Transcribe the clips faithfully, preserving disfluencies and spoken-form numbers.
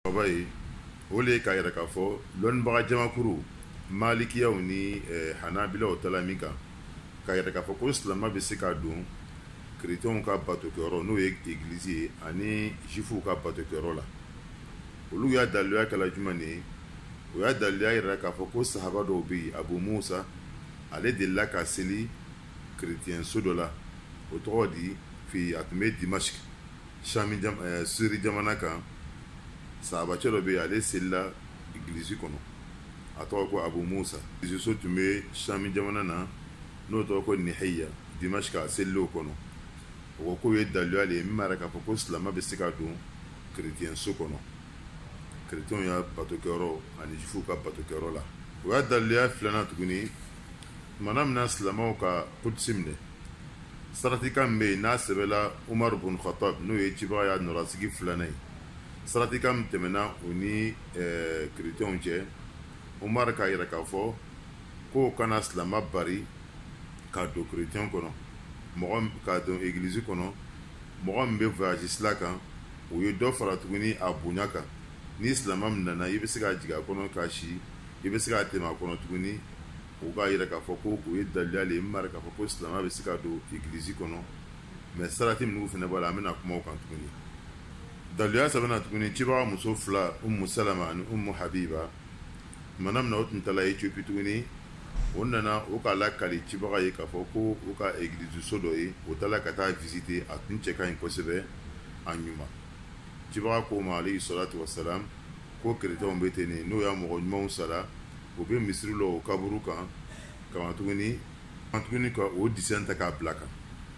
Babaye o le k'a yira k'a fɔ lɔnnibaga jamakuru malikiyaw ni hanabilaw tala min kan k'a yira k'a fɔ ko silamɛ bɛ se ka don kerecɛnw ka batokɛyɔrɔ n'o ye église ye ani jufuw ka batokɛyɔrɔ la. Olu y'a daliluya kɛla jumɛn de ye? O y'a daliluya yira k'a fɔ ko sahaba dɔw bɛ yen, Abu Musa ale delila ka seli kerecɛnso dɔ la, o tɔgɔ di fi a tun bɛ Dimashq Sami Siri jamana kan. Sahabacɛ dɔ bɛ yen ale selila église kɔnɔ, a tɔgɔ ko Abu Musa. église so tun bɛ Sami jamana na n'o tɔgɔ ko Nihiya, Dimashq a selila o kɔnɔ. O ko k'o ye daliluya de ye min b'a yira k'a fɔ ko silamɛ bɛ se ka don kerecɛnso kɔnɔ, kerecɛnw ya batokɛyɔrɔ ani jufuw ka batokɛyɔrɔ la. O y'a daliluya filanan tuguni, tumana min na silamɛw ka Qudsi minɛ, saratikan min bɛ yen n'a sɛbɛnna Umar ibn Khattab n'o ye cibaga y'a nɔrasigi filanan ye. Saratikan min tɛmɛna o ni kerecɛnw cɛ, Umar k'a yira k'a fɔ k'o kana silamɛ bari ka don kerecɛn kɔnɔ, mɔgɔ ka don église kɔnɔ, mɔgɔ min bɛ voyage sira kan, o ye dɔ fara tuguni a bonya kan. Ni silamɛ min nana i bɛ se ka jigin a kɔnɔ k'a si, i bɛ se ka tɛmɛ a kɔnɔ tuguni. O k'a yira k'a fɔ ko o ye daliluya de ye min b'a yira k'a fɔ ko silamɛ bɛ se ka don église kɔnɔ, mais sarati minnu fana b'a la an bɛna kuma o kan tuguni. Daliluya sabanan tuguni, cibaga muso fila Ummu Salama ani Ummu Habiba, tumana min na o tun taala Éthiopie tuguni, o nana o k'a lakali cibaga ye k'a fɔ ko o ka église so dɔ ye, o taala ka taa visiter, a tun cɛ ka ɲi kosɛbɛ a ɲuman. Cibaga ko ma alayhi salatu wasalam ko kerecɛnw bɛ ten de, n'o y'a mɔgɔ ɲumanw sara o bɛ misiri la o kaburu kan, kama tuguni tuguni ka o disɛn ta k'a bila kan.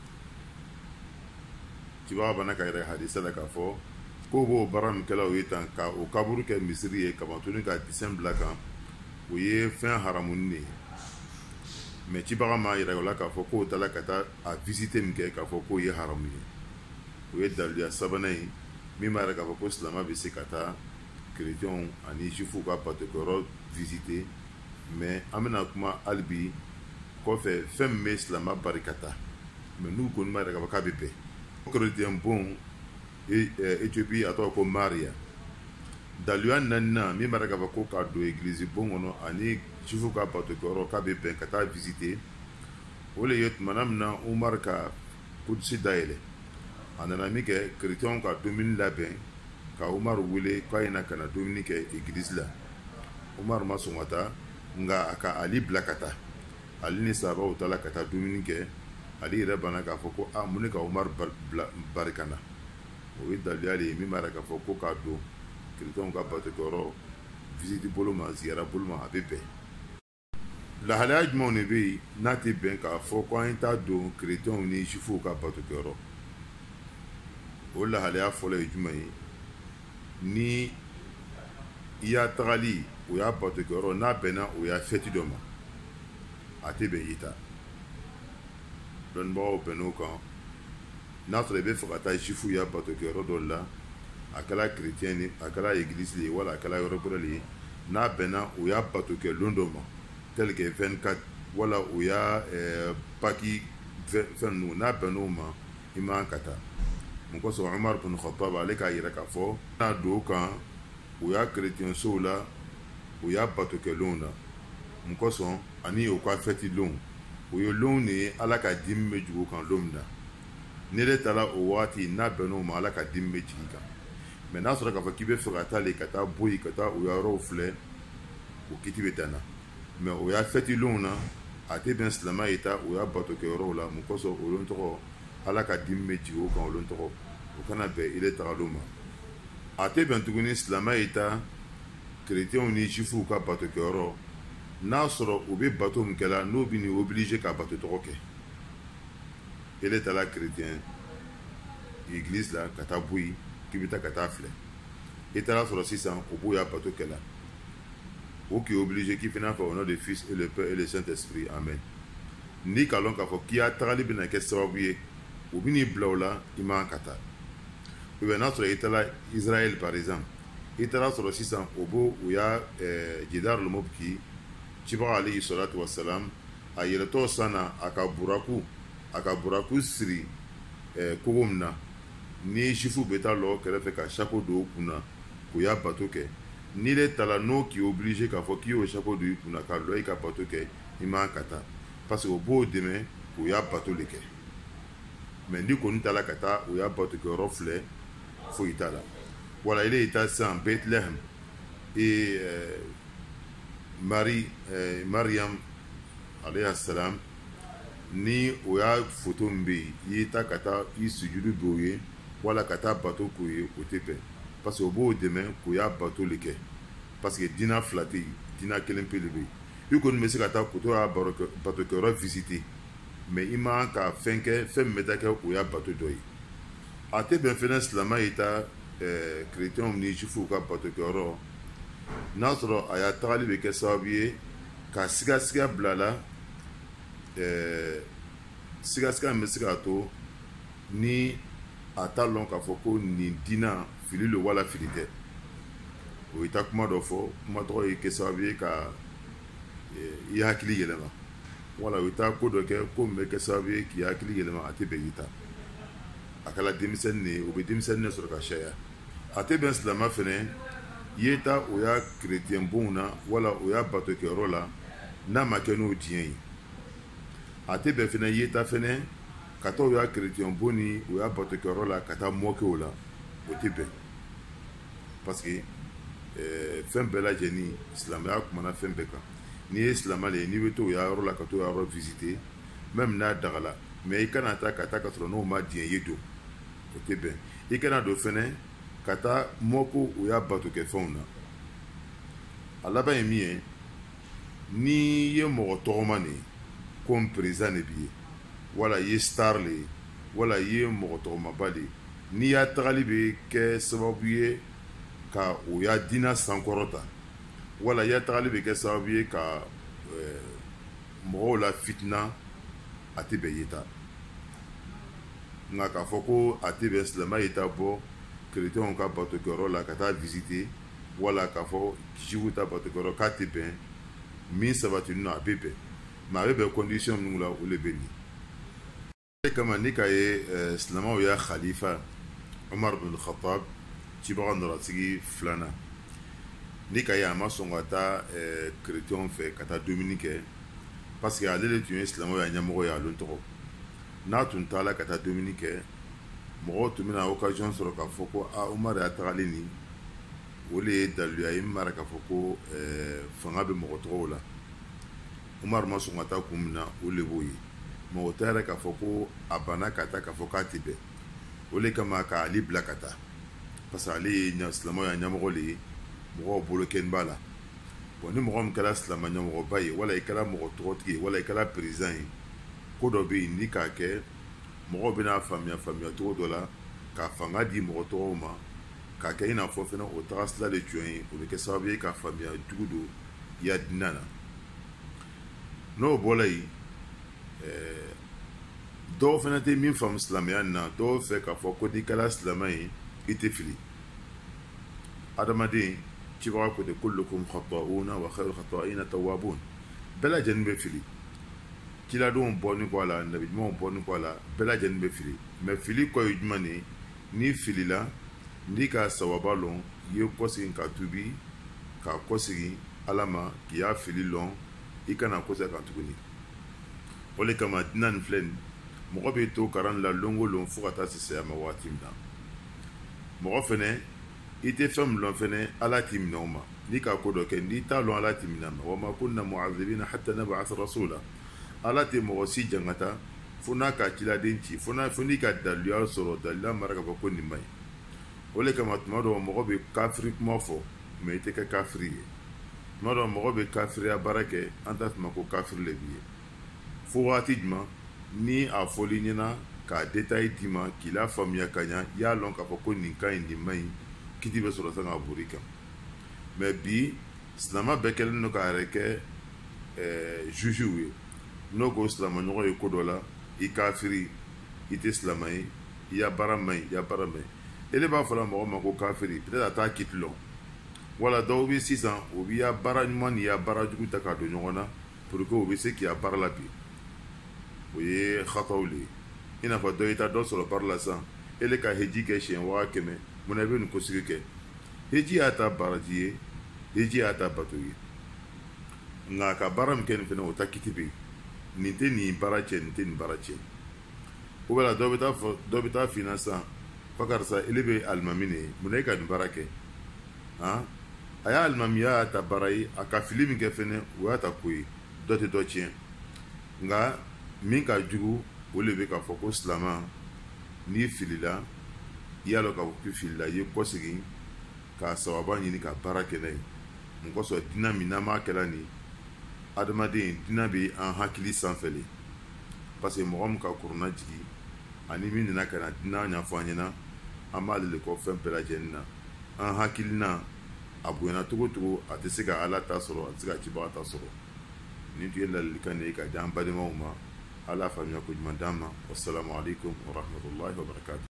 Cibaga bana ka yɛrɛ hadisa la k'a fɔ ko b'o baara min kɛla o ye tan, ka o kaburu kɛ misiri ye kama tuguni ka disɛn bila kan, o ye fɛn haramunin de ye. Mais cibaga m'a yira o la k'a fɔ k'o taala ka taa a visiter min kɛ k'a fɔ k'o ye haramu ye. O ye daliluya sabanan ye min b'a yira k'a fɔ ko silamɛ bɛ se ka taa kerecɛnw ani jufuw ka batokɛyɔrɔ visiter, mais an bɛna kuma hali bi kɔfɛ fɛn min bɛ silamɛ bari ka taa, mais n'u kɔni b'a yira k'a fɔ k'a bɛ bɛn. Kerecɛn bon Éthiopie a tɔgɔ ko Maria, daliluya naaninan min b'a yira k'a fɔ ko ka don église bon kɔnɔ ani jufuw ka batokɛyɔrɔ k'a bɛ bɛn ka taa visiter, o le ye tumana min na Umar ka Qudsi dayɛlɛ, a nana min kɛ kerecɛnw ka dumuni labɛn, ka Umar wele k'a ye na ka na dumuni kɛ église la. Umar ma sɔn ka taa, nka a ka Ali bila ka taa. Ali ni sahabaw taala ka taa dumuni kɛ, Ali yɛrɛ banna k'a fɔ ko a mun ne ka Umar bari ka na. O ye daliluya de ye min b'a yira k'a fɔ ko k'a don kerecɛnw ka batokɛyɔrɔ visite bolo ma, ziyara bolo ma, a bɛ bɛn. Lahalaya jumɛnw de bɛ yen n'a tɛ bɛn k'a fɔ ko an ye taa don kerecɛnw ni jufuw ka batokɛyɔrɔ? O lahalaya fɔlɔ ye jumɛn ye? Ni i y'a tagali o y'a batokɛyɔrɔ n'a bɛnna o y'a fɛti dɔ ma, a tɛ bɛn i ta. Dɔnnibagaw bɛnn'o kan, n'a sɔrɔ i bɛ fɛ ka taa jufuw ya batokɛyɔrɔ dɔ la, a kɛra kerecɛn ye, a kɛra église ye wala a kɛra yɔrɔ wɛrɛ ye, n'a bɛnna o y'a batokɛlon dɔ ma, tel que vingt-quatre wala o y'a paki fɛn ninnu, n'a bɛnn'o ma i man ka taa. Mun kosɔn Umar ibn Khattab ale k'a yira k'a fɔ n'a don o kan o y'a kerecɛnsow la, o y'a batokɛlonw na. Mun kosɔn ani o ka fɛti lon, o ye lon de ye Ala ka dimi bɛ jigin o kan lon min na. Ni ne taara o waati n'a bɛnn'o ma Ala ka dimi bɛ jigin kan. Mais n'a sɔrɔ k'a fɔ k'i bɛ fɛ ka taa le ka taa bɔ yen ka taa o yɔrɔw filɛ, o kiti bɛ dan na. Mais o y'a fɛti lon na, a tɛ bɛn silamɛ ye ta o y'a batokɛyɔrɔw la. Mun kosɔn o lon tɔgɔ Ala ka dimi bɛ jigin o kan, o lon tɔgɔ o kana bɛn ile tagalon ma. A tɛ bɛn tuguni silamɛ ye ta kerecɛnw ni jufuw ka batokɛyɔrɔ n'a sɔrɔ o bɛ bato min kɛla n'o bɛ ni obligé ka bato tɔgɔ kɛ. Ele taala kerecɛn église la ka taa bɔ yen k'i bɛ taa ka taa filɛ, i taara sɔrɔ sisan o b'o y'a bato kɛla, o k'i obligé k'i fana fɛ au nom du Fils et le Père et le Saint-Esprit, amen. Ni k'a lɔn k'a fɔ k'i y'a tagali bɛna kɛ sababu ye o bɛ n'i bila o la i man ka taa. Ou bien n'a sɔrɔ i taara Israël par exemple, i taara sɔrɔ sisan o b'o o y'a Jidar al-Mubki, cibaga alayhi salatu wasalam a yɛlɛtɔ sanna a ka buraku a ka buraku siri kogo min na, ni jufu bɛ taa lɔ kɛrɛfɛ ka sako don o kun na k'u y'a bato kɛ n'i le tala n'o k'i obligé k'a fɔ k'i y'o chapeau don i kunna k'a lɔ i ka bato kɛ i man ka taa parce que o b'o dɛmɛ k'u y'a bato le kɛ mais n'i kɔni tala ka taa u y'a bato kɛ yɔrɔ filɛ foyi t'a la wala ile ita sisan Bethlehem et euh, Marie euh, Mariam alayhi salam ni o y'a photo min bɛ yen i y'i ta ka taa i sujudu bɛ o ye wala ka taa bato k'o ye o tɛ bɛn parce que o b'o dɛmɛ k'o y'a bato le kɛ parce que diina fila tɛ yen diina kelen pe de bɛ yen i kɔni bɛ se ka taa k'o y'a bato kɛyɔrɔ visiter mais i man ka fɛn kɛ fɛn min bɛ taa kɛ o y'a bato dɔ ye a tɛ bɛn fɛnɛ silamɛ y'i ta chrétienw ni juifs ka bato kɛyɔrɔ n'a sɔrɔ a y'a tagali bɛ kɛ sababu ye ka sigasiga bila la sigasiga min bɛ se k'a to ni a t'a lɔn k'a fɔ ko nin diina fili lo wala fili tɛ o ye ta kuma dɔ fɔ kuma tɔgɔ ye kɛ sababu ye ka i hakili yɛlɛma wala o ye ta ko dɔ kɛ ko min bɛ kɛ sababu ye k'i hakili yɛlɛma a tɛ bɛn i ta a kɛra denmisɛnnin de ye o bɛ denmisɛnnin de sɔrɔ ka caya a tɛ bɛn silamɛ fɛnɛ ye ta o y'a chrétien bonw na wala o y'a bato kɛyɔrɔ la n'a ma kɛ n'o diɲɛ ye a tɛ bɛn fɛnɛ ye ta fɛnɛ ka taa o y'a chrétien bon ni o y'a bato kɛyɔrɔ la ka taa mɔkɛ o la o tɛ bɛn parce que fɛn bɛɛ lajɛlen silamɛya kumana fɛn bɛɛ kan n'i ye silamɛ le ye n'i bɛ to o y'a yɔrɔ la ka to o yɔrɔ visiter même n'a dagala mais i kana taa ka taa ka sɔrɔ n'o ma diɲɛ ye don o tɛ bɛn i kana don fɛnɛ ka taa mɔko o y'a bato kɛ fɛnw na a laban ye min ye n'i ye mɔgɔ tɔgɔma de ye comme président de b'i ye wala i ye star le ye wala i ye mɔgɔ tɔgɔmaba de ye n'i y'a tagali bɛ kɛ sababu ye ka o y'a diina sankɔrɔta wala i y'a tagali bɛ kɛ sababu ye ka mɔgɔw la fitina a tɛ bɛn ye ta nka k'a fɔ ko a tɛ bɛn silamɛ ye ta bɔ chrétienw ka bato kɛyɔrɔ la ka taa visiter wala k'a fɔ juifs ta bato kɛyɔrɔ k'a tɛ bɛn min sabatini na a bɛ bɛn mais a bɛ bɛn condition minnu la o le bɛ nin o kama ni ka ye silamɛw y'a khalifa Umar bin Khattab cibaga nɔrɔsigi filanan ni ka ye a ma sɔn ka taa chrétienw fɛ ka taa dumuni kɛ parce que ale de tun ye silamɛw ya ɲɛmɔgɔ ye a lon tɔgɔ n'a tun taala ka taa dumuni kɛ mɔgɔw tun bɛna occasion sɔrɔ k'a fɔ ko a Umar y'a tagali nin o le ye daliluya ye min mara k'a fɔ ko fanga bɛ mɔgɔ tɔgɔw la Umar ma sɔn ka taa kun min na o le b'o ye mais o tɛ yɛrɛ k'a fɔ ko a banna ka taa k'a fɔ k'a tɛ bɛn o le kama ka ale bila ka taa parce que ale ye silamɛw ya ɲɛmɔgɔ le ye mɔgɔw bolo kɛni b'a la bon ni mɔgɔ min kɛra silamɛ ɲɛmɔgɔba ye wala i kɛra mɔgɔ tɔgɔtigi ye wala i kɛra président ye ko dɔ bɛ yen ni k'a kɛ mɔgɔw bɛna faamuya faamuya cogo dɔ la ka fanga di mɔgɔ tɔgɔw ma k'a kɛ i n'a fɔ fɛnɛ o tagasira de jɔn ye o bɛ kɛ sababu ye ka faamuya jugu don i ya diinɛ na n'o bɔra yen dɔw fɛnɛ tɛ min faamu silamɛya na dɔw fɛ k'a fɔ ko n'i kɛra silamɛ ye i tɛ fili adamaden cibaga ko de kullukum khata'una wa khairu khata'ina tawwabun bɛɛ lajɛlen bɛ fili ciladenw bɔni kɔ a la nabi ɲumanw bɔni kɔ a la bɛɛ lajɛlen bɛ fili mais fili kɔ ye jumɛn de n'i filila n'i ka sawaba lɔn i ye kɔsegin ka tubi k'a kɔsegin ala ma k'i y'a fili lɔn i kana kɔsegin kan tuguni o le kama diinɛ nin filɛ nin mɔgɔ bɛ to karan la lon o lon fo ka taa se saya ma waati min na mɔgɔ fɛnɛ i tɛ fɛn min lɔn fɛnɛ ala t'i minɛ o ma n'i ka ko dɔ kɛ n'i t'a lɔn ala t'i minɛ ma wa ma kunna mu'adhibina hatta nab'atha rasula ala tɛ mɔgɔ si jangata fo n'a ka ciladen ci fo n'a fo n'i ka daliluya sɔrɔ daliluya mara ka fɔ ko nin ma ɲi o le kama tuma dɔw mɔgɔ bɛ kafiri kuma fɔ mais i tɛ kɛ kafiri ye tuma dɔw mɔgɔ bɛ kafiriya baara kɛ an t'a tuma ko kafiri le b'i ye fo waati jumɛn ni a fɔli ɲɛna k'a détail d'i ma k'i la faamuya ka ɲa i y'a lɔn k'a fɔ ko nin ka ɲi nin ma ɲi kiti bɛ sɔrɔ san ka bori kan mais bi silamɛ bɛɛ kɛlen don k'a yɛrɛ kɛ juge ye n'o ko silamɛɲɔgɔn ye ko dɔ la i kafiri i tɛ silamɛ ye i ya baara ma ɲi i ya baara ma ɲi ele b'a fɔla mɔgɔ ma ko kafiri peut-être a t'a kiti lɔn wala dɔw bɛ sisan o b'i ya baara ɲuman ni ya baara jugu ta k'a don ɲɔgɔn na pour que o bɛ se k'i ya baara la bi o ye xataw le ye i n'a fɔ dɔ i ta dɔ sɔrɔ baara la sisan ele ka heji kɛ siɲɛ waa kɛmɛ mun na i bɛ nin kosigi kɛ heji y'a ta baraji ye heji y'a ta bato ye nka ka baara min kɛ nin fɛnɛ o ta kiti bɛ nin tɛ nin baara cɛ nin tɛ nin baara cɛ o bɛ la dɔ bɛ taa fɔ dɔ bɛ taa finna san fa karisa ele bɛ alimami de ye munna e ka nin baara kɛ han a y'a alimamiya y'a ta baara ye a ka fili min kɛ fɛnɛ o y'a ta ko ye dɔ tɛ dɔ tiɲɛ nka min ka jugu o le bɛ k'a fɔ ko silama n'i filila i y'a dɔn k'a fɔ k'i filila i ye kɔsegin k'a sababa ɲini ka baara kɛ n'a ye mun kosɔn diinɛ min n'an b'a kɛla nin adamaden diinɛ bɛ an hakili sanfɛ le parce que mɔgɔ min ka kuruna jigi ani min nana ka na diinɛ ɲɛfɔ an ɲɛna an b'ale de kɔ fɛn bɛɛ lajɛlen na an hakilina a bonyana cogo cogo a tɛ se ka ala ta sɔrɔ a tɛ se ka cibaga ta sɔrɔ nin tun ye ladilikan de ye ka di an balimaw ma ala faamuya ko ɲuman d'an ma wassalamu alaikum wa rahmatullahi wa barakatuh